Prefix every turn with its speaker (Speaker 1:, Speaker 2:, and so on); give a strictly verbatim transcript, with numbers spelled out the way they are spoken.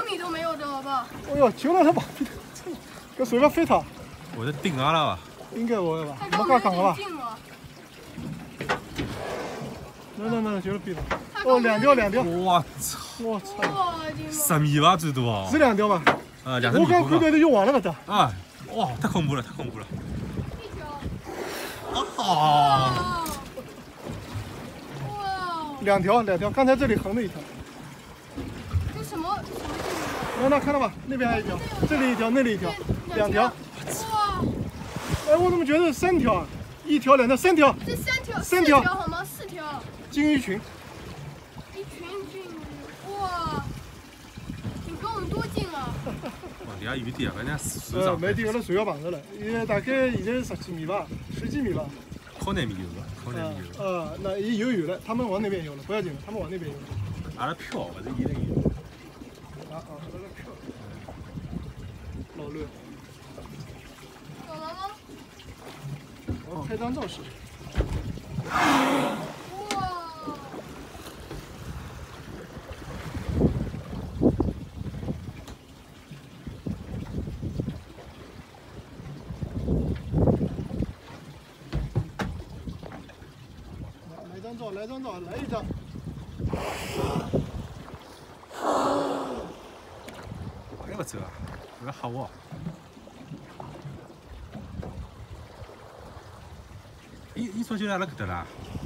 Speaker 1: 米都没有，知道吧？
Speaker 2: 哎呦，求了他吧，这随便飞它。
Speaker 3: 我这顶上了吧？
Speaker 2: 应该我吧，
Speaker 1: 没
Speaker 2: 没讲了吧？那那那就是比它。哦，两条两条。
Speaker 3: 我操！
Speaker 2: 我操！
Speaker 3: 十米吧最多。
Speaker 2: 是两条吧？
Speaker 3: 啊，两条米。
Speaker 2: 我刚看到都用完了吧？这。
Speaker 3: 啊！哇，太恐怖了，太恐怖了。
Speaker 1: 一条。
Speaker 3: 啊！
Speaker 1: 哇！
Speaker 2: 两条两条，刚才这里横了一条。
Speaker 1: 这什么？
Speaker 2: 那那看到吧？那边还有一条，这里一条，那里一条，两条。
Speaker 1: 哇！
Speaker 2: 哎，我怎么觉得三条啊？一条、两条、三条。
Speaker 1: 这三条，
Speaker 2: 三条
Speaker 1: 好吗？四条。
Speaker 2: 金鱼群。
Speaker 1: 一群金鱼，哇！你跟我们多近啊？
Speaker 3: 哦，离下远点，反正水
Speaker 2: 呃，
Speaker 3: 上。
Speaker 2: 没顶到水下旁头了，也大概现在十几米吧，十几米吧。
Speaker 3: 靠那米有吧？靠那米有。
Speaker 2: 呃，那也游有了，他们往那边游了，不要紧了，他们往那边游了。
Speaker 3: 阿拉漂，不是一人游。
Speaker 2: 啊啊，那个漂。老乐。
Speaker 1: 有了吗？
Speaker 2: 哦，拍张照试试。
Speaker 1: 哇！
Speaker 2: 来张照，来张照，来一张。
Speaker 3: 哎不走啊，这个吓我。伊伊说就辣辣搿搭啦。